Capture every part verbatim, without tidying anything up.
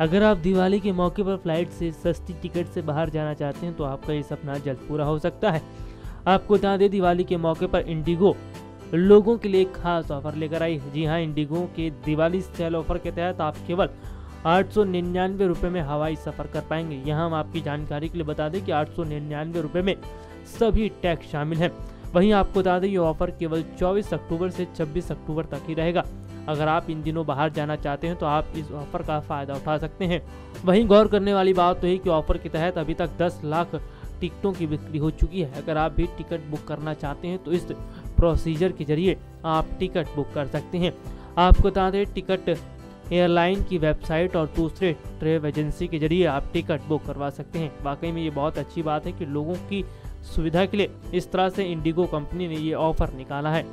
अगर आप दिवाली के मौके पर फ्लाइट से सस्ती टिकट से बाहर जाना चाहते हैं तो आपका ये सपना जल्द पूरा हो सकता है। आपको बता दें, दिवाली के मौके पर इंडिगो लोगों के लिए एक खास ऑफर लेकर आई है। जी हाँ, इंडिगो के दिवाली सेल ऑफर के तहत आप केवल आठ सौ निन्यानवे रुपये में हवाई सफ़र कर पाएंगे। यहाँ हम आपकी जानकारी के लिए बता दें कि आठ सौ निन्यानवे रुपये में सभी टैक्स शामिल हैं। वहीं आपको बता दें, ये ऑफर केवल चौबीस अक्टूबर से छब्बीस अक्टूबर तक ही रहेगा। अगर आप इन दिनों बाहर जाना चाहते हैं तो आप इस ऑफर का फ़ायदा उठा सकते हैं। वहीं गौर करने वाली बात तो है कि ऑफर के तहत अभी तक दस लाख टिकटों की बिक्री हो चुकी है। अगर आप भी टिकट बुक करना चाहते हैं तो इस प्रोसीजर के जरिए आप टिकट बुक कर सकते हैं। आपको बता दें, टिकट एयरलाइन की वेबसाइट और दूसरे ट्रैवल एजेंसी के जरिए आप टिकट बुक करवा सकते हैं। वाकई में ये बहुत अच्छी बात है कि लोगों की सुविधा के लिए इस तरह से इंडिगो कंपनी ने ये ऑफर निकाला है।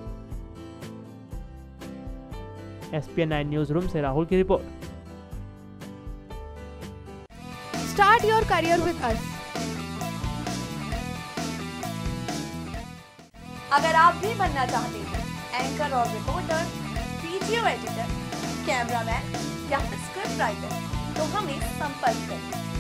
S P N nine news room से राहुल की report. Start your career with us. अगर आप भी बनना चाहते हैं एंकर और रिपोर्टर, वीडियो एडिटर, कैमरामैन या फिर स्क्रिप्ट राइटर, तो हमें संपर्क करें।